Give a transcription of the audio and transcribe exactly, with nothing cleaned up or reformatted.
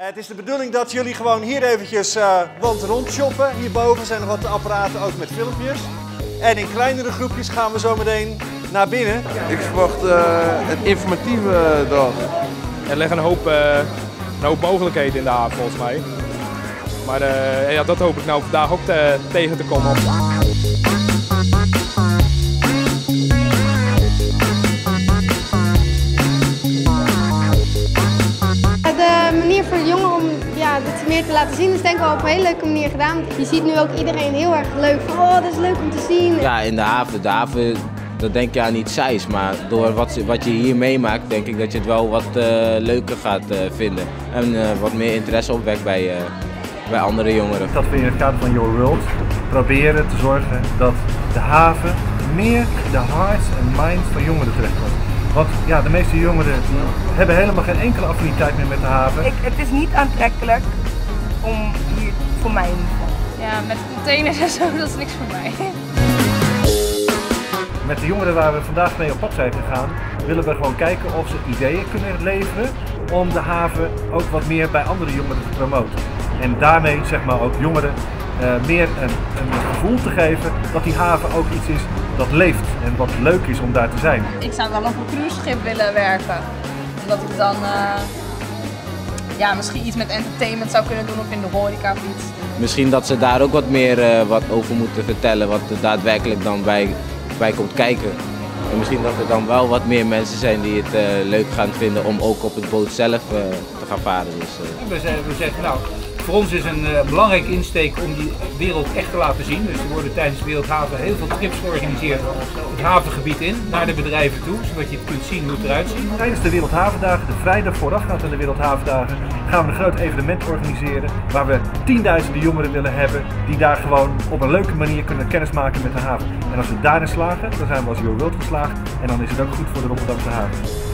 Het is de bedoeling dat jullie gewoon hier eventjes uh, want rondshoppen. Hierboven zijn nog wat apparaten ook met filmpjes. En in kleinere groepjes gaan we zo meteen naar binnen. Ik verwacht uh, een informatieve dag. Er liggen een hoop, uh, een hoop mogelijkheden in de haven volgens mij. Maar uh, ja, dat hoop ik nou vandaag ook te, tegen te komen. De manier voor de jongen om ja, dit meer te laten zien is denk ik wel op een hele leuke manier gedaan. Je ziet nu ook iedereen heel erg leuk van, oh dat is leuk om te zien. Ja, in de haven. De haven, dat denk je aan iets saais, maar door wat, wat je hier meemaakt denk ik dat je het wel wat uh, leuker gaat uh, vinden. En uh, wat meer interesse opwekt bij, uh, bij andere jongeren. Dat we in het kader van Your World proberen te zorgen dat de haven meer de hearts en minds van jongeren terechtkomt. Want ja, de meeste jongeren hebben helemaal geen enkele affiniteit meer met de haven. Ik, het is niet aantrekkelijk om hier, voor mij in ieder geval. Ja, met containers en zo, dat is niks voor mij. Met de jongeren waar we vandaag mee op pad zijn gegaan, willen we gewoon kijken of ze ideeën kunnen leveren om de haven ook wat meer bij andere jongeren te promoten. En daarmee zeg maar ook jongeren uh, meer een, een gevoel te geven dat die haven ook iets is dat leeft en wat leuk is om daar te zijn. Ik zou wel op een cruiseschip willen werken. Omdat ik dan uh, ja, misschien iets met entertainment zou kunnen doen of in de horeca of iets. Misschien dat ze daar ook wat meer uh, wat over moeten vertellen, wat er daadwerkelijk dan bij, bij komt kijken. En misschien dat er dan wel wat meer mensen zijn die het uh, leuk gaan vinden om ook op het boot zelf uh, te gaan varen. Dus, uh. we, zeggen, we zeggen nou, voor ons is een uh, belangrijke insteek om die wereld echt te laten zien. Dus er worden tijdens de Wereldhaven heel veel trips georganiseerd het havengebied in, naar de bedrijven toe, zodat je het kunt zien hoe het eruit ziet. Tijdens de Wereldhavendagen, de vrijdag voorafgaand aan de Wereldhavendagen, gaan we een groot evenement organiseren waar we tienduizenden jongeren willen hebben die daar gewoon op een leuke manier kunnen kennismaken met de haven. En als we daarin slagen, dan zijn we als Your World geslaagd en dan is het ook goed voor de Rotterdamse haven.